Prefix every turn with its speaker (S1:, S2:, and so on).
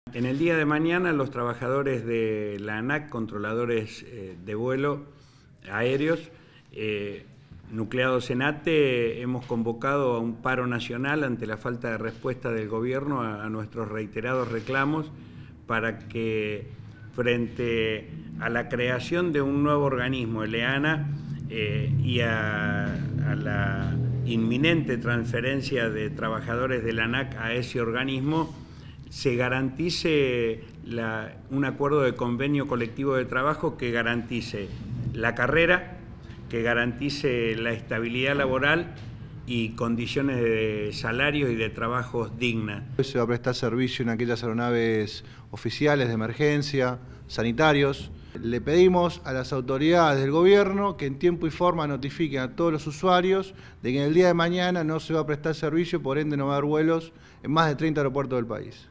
S1: En el día de mañana los trabajadores de la ANAC, controladores de vuelo aéreos, nucleados en ATE, hemos convocado a un paro nacional ante la falta de respuesta del gobierno a nuestros reiterados reclamos para que frente a la creación de un nuevo organismo, el EANA, y a la inminente transferencia de trabajadores de la ANAC a ese organismo, se garantice un acuerdo de convenio colectivo de trabajo que garantice la carrera, que garantice la estabilidad laboral y condiciones de salarios y de trabajos dignas.
S2: Se va a prestar servicio en aquellas aeronaves oficiales de emergencia, sanitarios. Le pedimos a las autoridades del gobierno que en tiempo y forma notifiquen a todos los usuarios de que en el día de mañana no se va a prestar servicio, por ende no va a haber vuelos en más de 30 aeropuertos del país.